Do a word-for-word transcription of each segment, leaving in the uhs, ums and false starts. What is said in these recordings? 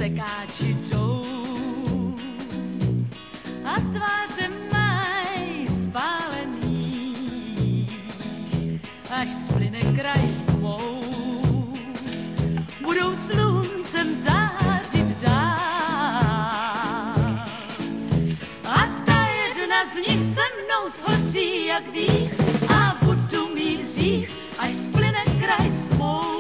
sekáči jdou a tváře mají spálený, až splyne kraj s tmou, budou sluncem zářit dál. A ta jedna z nich se mnou shoří jak vích a budu mít hřích, až splyne kraj s tmou.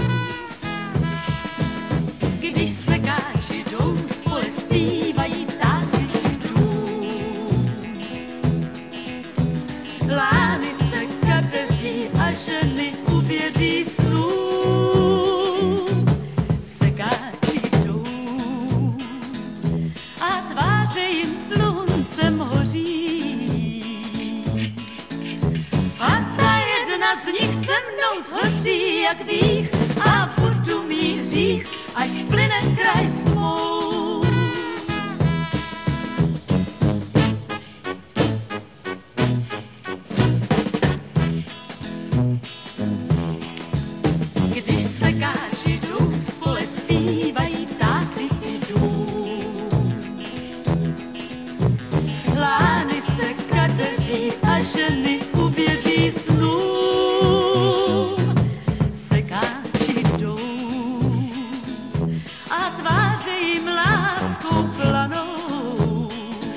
Když sekáči jdou, spole zpívají ptáci dům. Lány se kadeří a ženy uvěří snům. Sekáči jdou a tváře jim sluncem hoří. A ta jedna z nich se mnou zhoří jak vích a budu mít hřích, až splyne kraj s tmou. Když sekáči jdou, spole zpívají ptáci i dům. Lány se kadeří a ženy uvěří snům. Sekáči jdou a tváře jim láskou planou.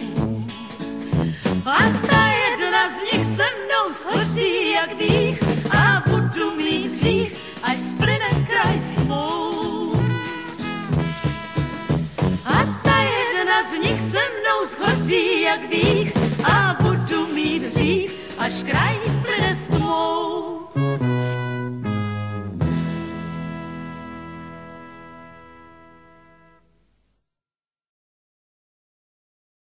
A ta jedna z nich se mnou shoří jak vích a budu mít hřích, až splyne kraj s tmou. A ta jedna z nich se mnou shoří jak vích a budu mít hřích, až kraj